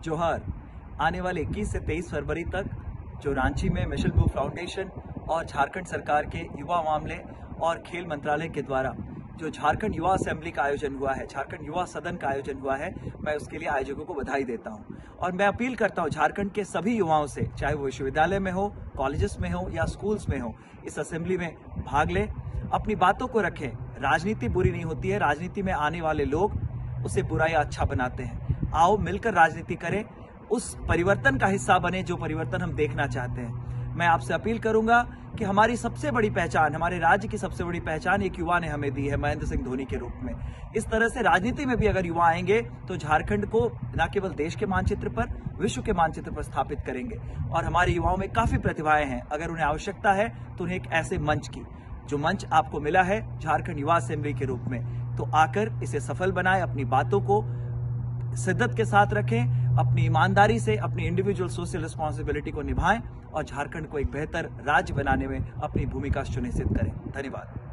जोहार। आने वाले 21 से 23 फरवरी तक जो रांची में मिशन ब्लू फाउंडेशन और झारखंड सरकार के युवा मामले और खेल मंत्रालय के द्वारा जो झारखंड युवा असेंबली का आयोजन हुआ है, झारखंड युवा सदन का आयोजन हुआ है, मैं उसके लिए आयोजकों को बधाई देता हूं। और मैं अपील करता हूं झारखंड के सभी युवाओं से, चाहे वो विश्वविद्यालय में हो, कॉलेजेस में हो या स्कूल्स में हो, इस असेंबली में भाग लें, अपनी बातों को रखें। राजनीति बुरी नहीं होती है, राजनीति में आने वाले लोग उसे बुरा या अच्छा बनाते हैं। आओ मिलकर राजनीति करें, उस परिवर्तन का हिस्सा बने जो परिवर्तन हम देखना चाहते हैं। मैं आपसे अपील करूंगा कि हमारी सबसे बड़ी पहचान, हमारे राज्य की सबसे बड़ी पहचान एक युवा ने हमें दी है, महेंद्र सिंह धोनी के रूप में। इस तरह से राजनीति में भी अगर युवा आएंगे तो झारखंड को न केवल देश के मानचित्र पर, विश्व के मानचित्र पर स्थापित करेंगे। और हमारे युवाओं में काफी प्रतिभाएं हैं, अगर उन्हें आवश्यकता है तो उन्हें एक ऐसे मंच की, जो मंच आपको मिला है झारखंड युवा असेंबली के रूप में, तो आकर इसे सफल बनाएं, अपनी बातों को शिद्दत के साथ रखें, अपनी ईमानदारी से अपनी इंडिविजुअल सोशल रिस्पॉन्सिबिलिटी को निभाएं और झारखंड को एक बेहतर राज्य बनाने में अपनी भूमिका सुनिश्चित करें। धन्यवाद।